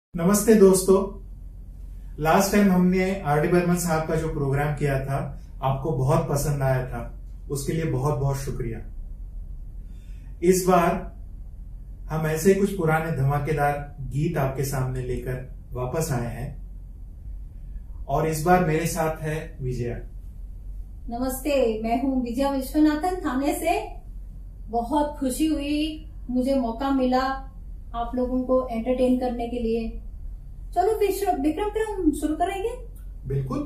नमस्ते दोस्तों। Last time हमने आर डी बर्मन साहब का जो प्रोग्राम किया था आपको बहुत पसंद आया था, उसके लिए बहुत बहुत शुक्रिया। इस बार हम ऐसे कुछ पुराने धमाकेदार गीत आपके सामने लेकर वापस आए हैं और इस बार मेरे साथ है विजया। नमस्ते, मैं हूँ विजया विश्वनाथन थाने से। बहुत खुशी हुई, मुझे मौका मिला आप लोगों को एंटरटेन करने के लिए। चलो विक्रम हम शुरू करेंगे। बिल्कुल।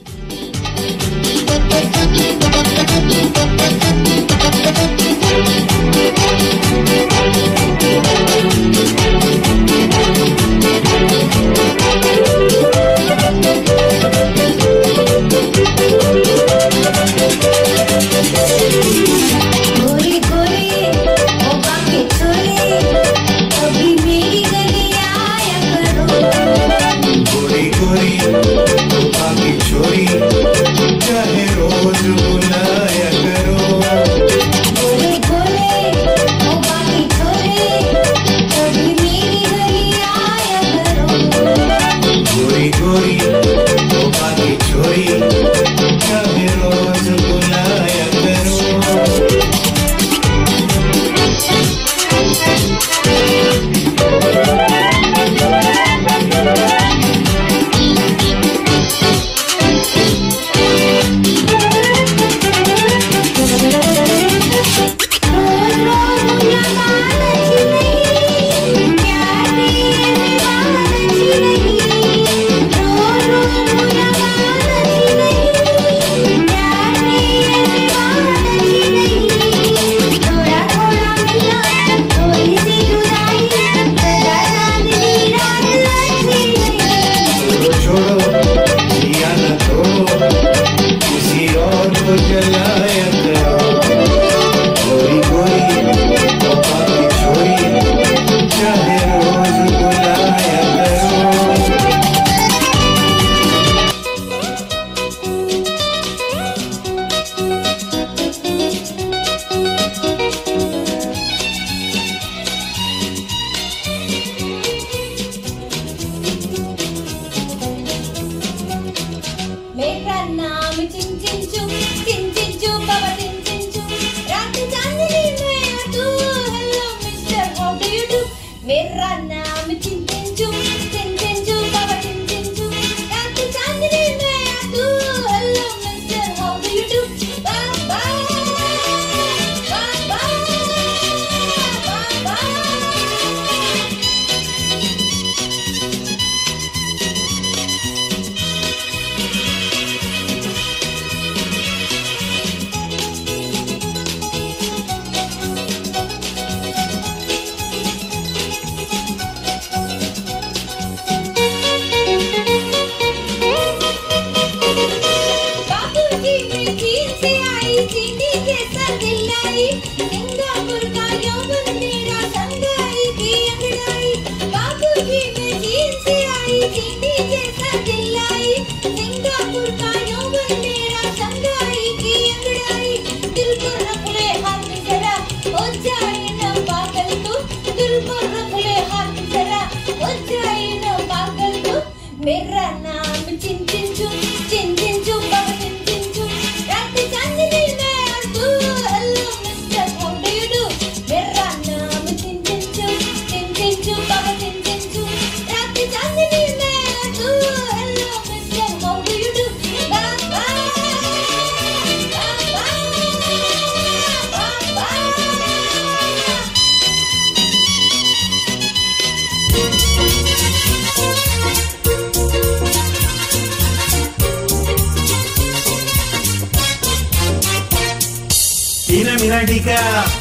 Dika,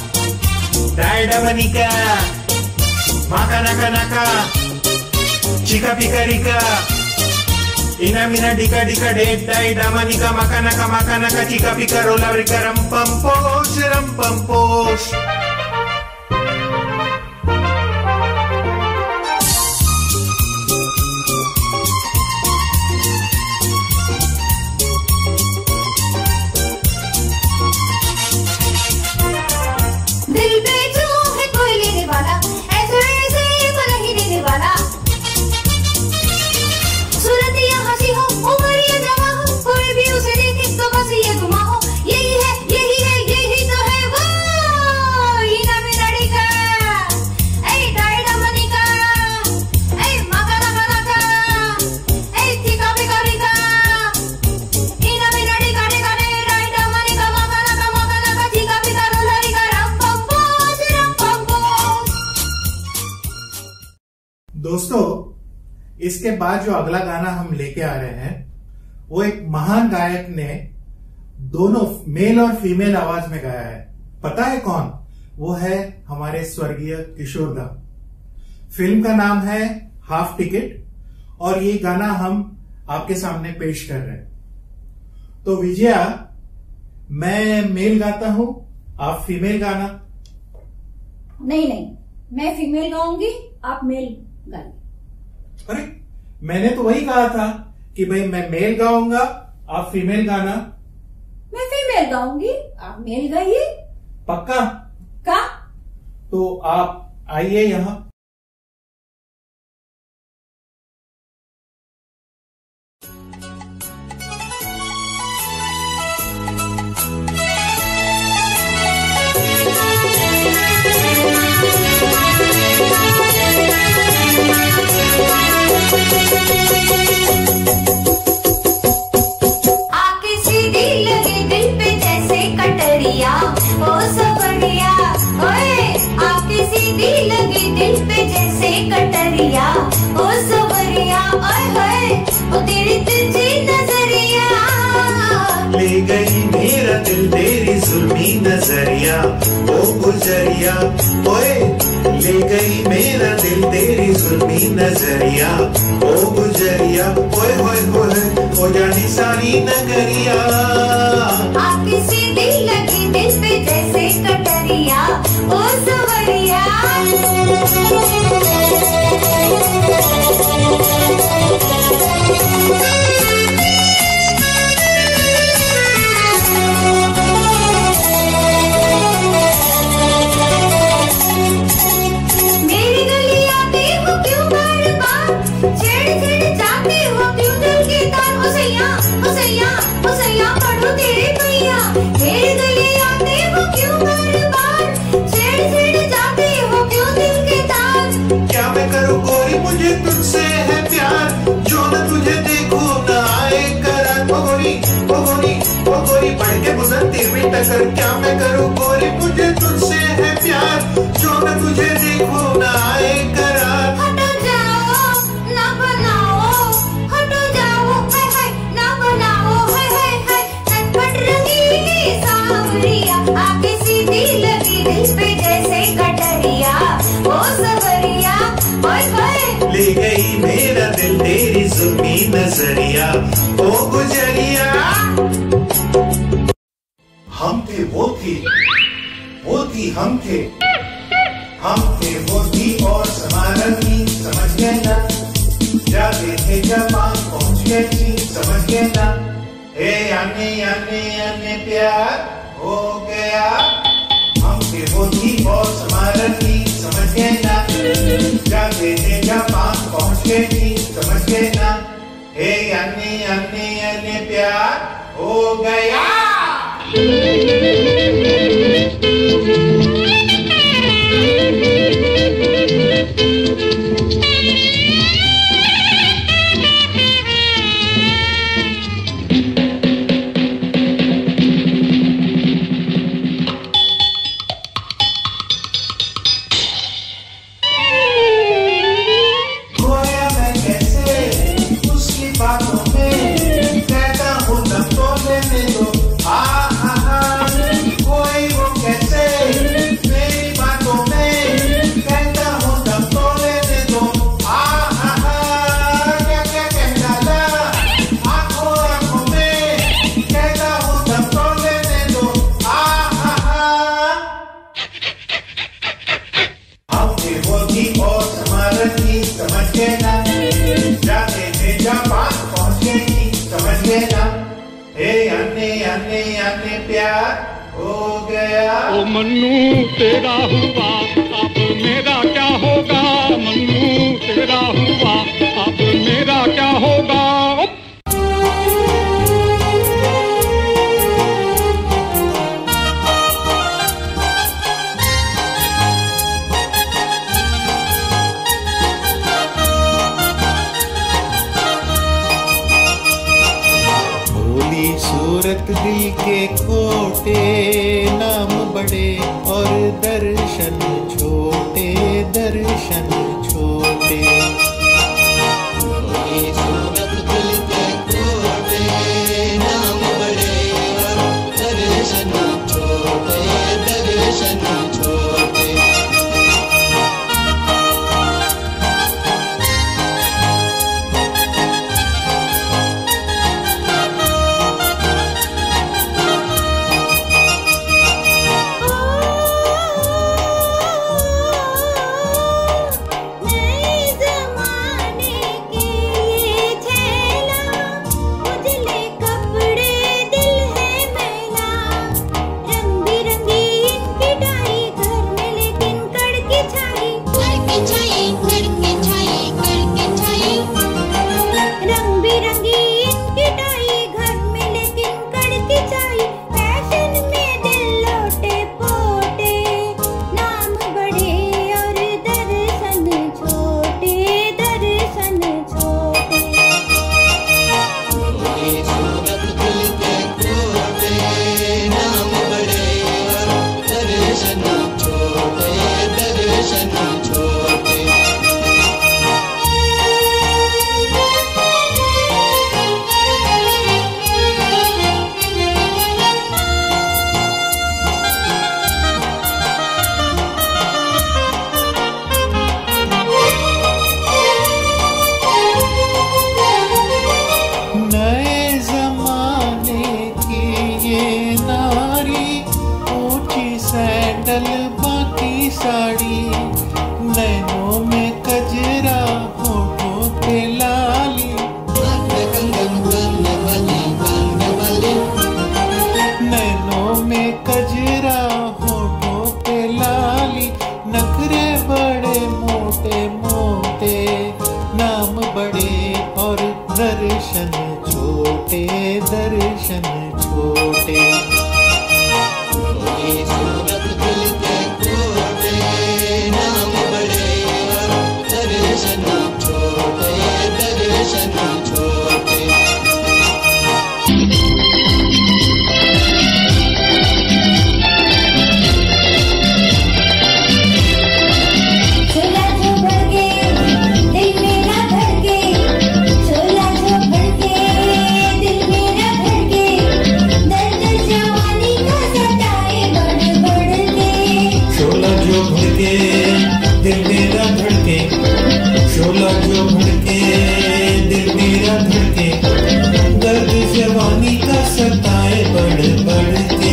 Daida Manika, Maka Naka Naka, Chika Pika Rika, Ina Mina Dika Dika Daida Manika, Maka Naka, Chika Pika Rola Rika Rampamposh. दिल पे जो है कोई लेने वाला, ऐसे वैसे तो नहीं देने वाला। दोस्तों, इसके बाद जो अगला गाना हम लेके आ रहे हैं वो एक महान गायक ने दोनों मेल और फीमेल आवाज में गाया है। पता है कौन? वो है हमारे स्वर्गीय किशोर दा। फिल्म का नाम है हाफ टिकट और ये गाना हम आपके सामने पेश कर रहे हैं। तो विजया, मैं मेल गाता हूं, आप फीमेल गाना। नहीं, मैं फीमेल गाऊंगी, आप मेल गाइए। अरे, मैंने तो वही कहा था कि भाई मैं मेल गाऊंगा, आप फीमेल गाना। मैं फीमेल गाऊंगी, आप मेल गाइए। पक्का? का? तो आप आइए यहां। आके सीधी लगे दिल पे जैसे कटरिया, ओ सवरिया, ओए आके सीधी लगे दिल पे जैसे कटरिया, ओ सवरिया, ओए होए ओ तेरी तुझी नजरिया। ले गई मेरा दिल तेरी जुल्मी नजरिया, ओ गुजरिया, ओए ले गई मेरा दिल तेरी जुल्मी नजरिया, ओ गुजरिया, ओए होए होए हो जानी सारी नगरिया। आके सीधी लगी दिल पे जैसे कटरिया, ओ सवरिया। मेरी गली आते हो क्यों बार बार, छेड़ छेड़ जाते हो क्यों दिल के तार, ओ सैया ओ सैया ओ सैया पढ़ो तेरे भैया। मेरी गली आते हो क्यों बार बार, छेड़ छेड़ जाते हो क्यों दिल के तार। क्या मैं करूँ गोरी, मुझे तुझसे है प्यार, जो न तुझे देखो न आए करार। ओ गोरी ओ गोरी ओ गोरी बढ़ के गुजर तेरी टक्कर। क्या मैं करूँ गोरी, मुझे तुझसे है प्यार, जो न तुझे देखो न आए करार। हटो जाओ ना बनाओ, हटो जाओ हाय हाय ना बनाओ, हाय हाय हाय चटपट रंगीली सांवरिया। आके सीधी लगी दिल पे जैसे कटरिया, ओ सवरिया, ओए होए ले गई मेरा दिल तेरी जुल्मी नजरिया, ओ गुजरिया। हम थे वो थी, वो थी हम थे, हम थे वो थी और समारा थी, समझ गए ना? जाते थे जापान पहुंच गए थी, समझ गए ना? ए याने याने याने प्यार हो गया। हम थे वो थी और समारा थी, समझ गए ना? जाते थे जापान पहुंच गए थी, समझ गए ना? ए याने याने याने प्यार हो गया। खोया मैं कैसे उसकी बातों में, कहता हूँ दम तो लेने दो, हा हा हा। कोई वो कैसे मेरी बातों में, कहता हूँ दम तो लेने दो, हा हा हा। क्या क्या कह डाला आंखों आंखों में, कहता हूँ दम तो लेने दो, हा हा हा। हम थे वो थी और समारा थी, समझ गए ना? जाते थे जापान पहुंच गए थी, समझ गए ना? ए याने याने याने प्यार हो गया। ओ मन्नू तेरा हुआ अब मेरा क्या होगा, मन्नू तेरा हुआ अब मेरा क्या होगा। भोली सूरत दिल के खोटे, नाम बड़े और दर्शन छोटे, दर्शन छोटे। मोटे, नाम बड़े और दर्शन छोटे, दर्शन छोटे। ये सूरत दिल के कोटे, नाम बड़े और दर्शन छोटे, दर्शन छोटे। दिल मेरा धड़के, शोला जो भड़के, दिल मेरा धड़के, दर्द जवानी का सताए बढ़ बढ़ के।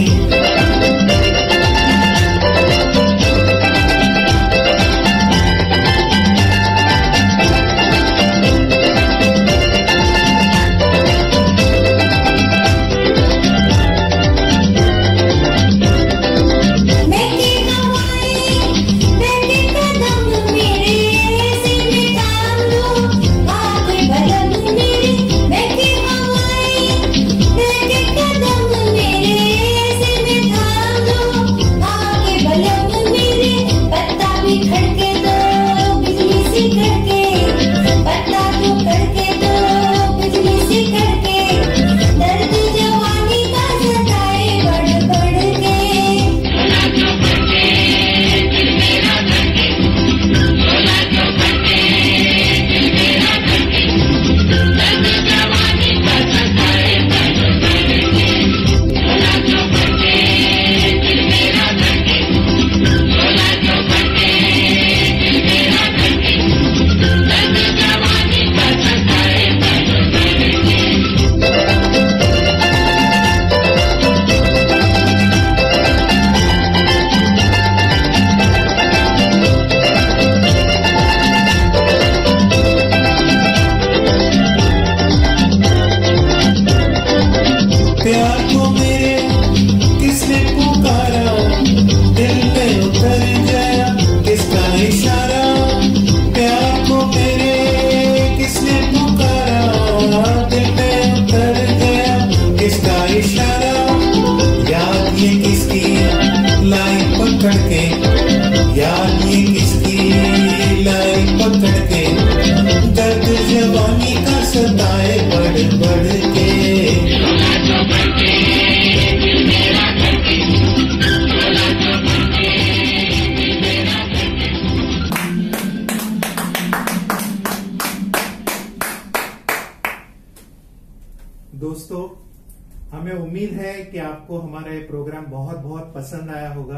दोस्तों, हमें उम्मीद है कि आपको हमारा ये प्रोग्राम बहुत बहुत पसंद आया होगा।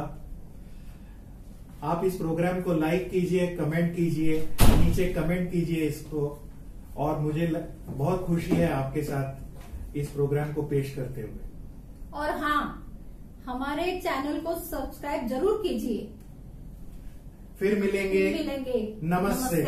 आप इस प्रोग्राम को लाइक कीजिए, कमेंट कीजिए, नीचे कमेंट कीजिए इसको, और मुझे बहुत खुशी है आपके साथ इस प्रोग्राम को पेश करते हुए। और हाँ, हमारे चैनल को सब्सक्राइब जरूर कीजिए। फिर मिलेंगे। नमस्ते।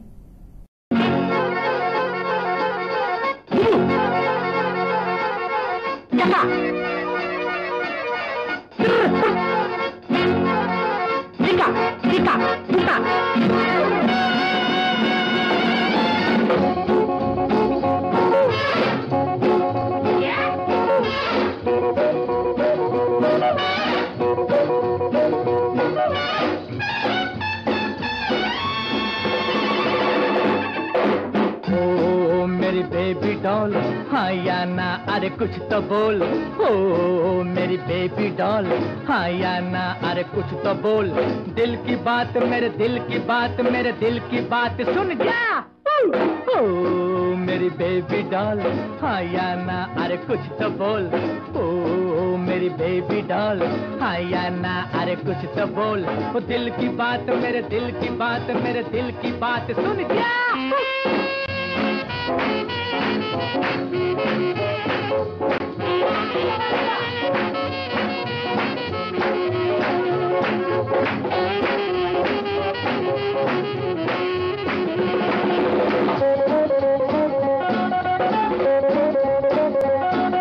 बेबी डॉल, हाँ या ना, अरे कुछ तो बोल। ओ मेरी बेबी डॉल, हाँ या ना, अरे कुछ तो बोल। दिल की बात, मेरे दिल की बात, मेरे दिल की बात सुन जा। ओ मेरी बेबी डॉल, हाँ या ना, अरे कुछ तो बोल। ओ मेरी बेबी डॉल, हाँ या ना, अरे कुछ तो बोल। वो दिल की बात, मेरे दिल की बात, मेरे दिल की बात सुन जा।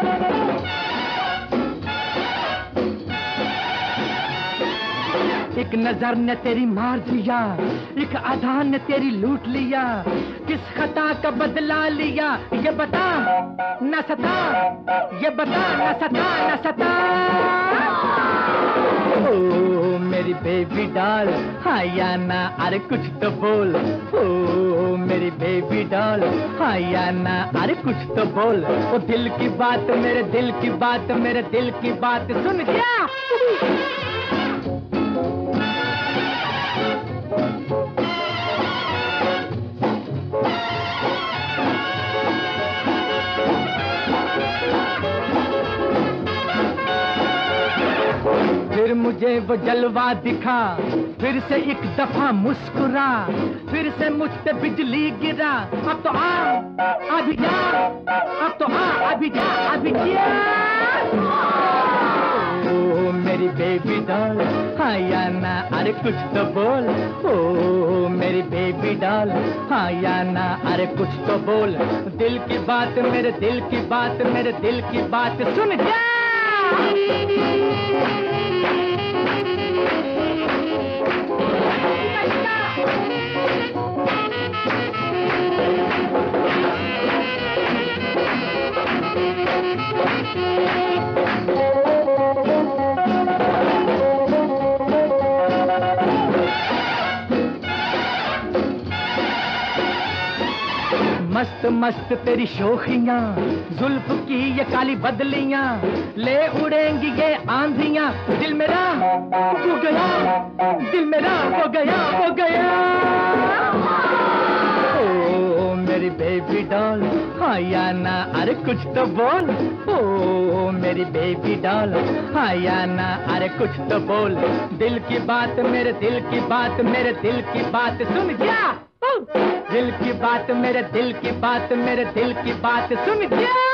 एक एक नजर ने तेरी मार दिया, एक आधार ने तेरी लूट लिया, किस खता का बदला लिया ये बता न सता, ये बता न सता न सता। ओ मेरी बेबी डॉल हाँ या ना, अरे कुछ तो बोल। ओ मेरी बेबी डॉल हाँ या ना, अरे कुछ तो बोल। ओ दिल की बात, मेरे दिल की बात, मेरे दिल की बात सुन क्या। फिर मुझे वो जलवा दिखा, फिर से एक दफा मुस्कुरा, फिर से मुझ पे बिजली गिरा। अब तो आ अभी जा, अब तो आ अभी जा अभी जा। ओ मेरी बेबी डॉल हाँ या ना, अरे कुछ तो बोल। ओ मेरी बेबी डॉल हाँ या ना, अरे कुछ तो बोल। दिल की बात, मेरे दिल की बात, मेरे दिल की बात सुन जा। मस्त मस्त तेरी शोखियां, जुल्फ की ये काली बदलियां, ले उड़ेंगी ये आंधियां। दिल मेरा हो गया, दिल मेरा हो गया, हो गया। ओ मेरी बेबी डॉल हाँ या ना, अरे कुछ तो बोल। ओ मेरी बेबी डॉल हाँ या ना, अरे कुछ तो बोल। दिल की बात, मेरे दिल की बात, मेरे दिल की बात सुन जा। दिल की बात, मेरे दिल की बात, मेरे दिल की बात सुन जा।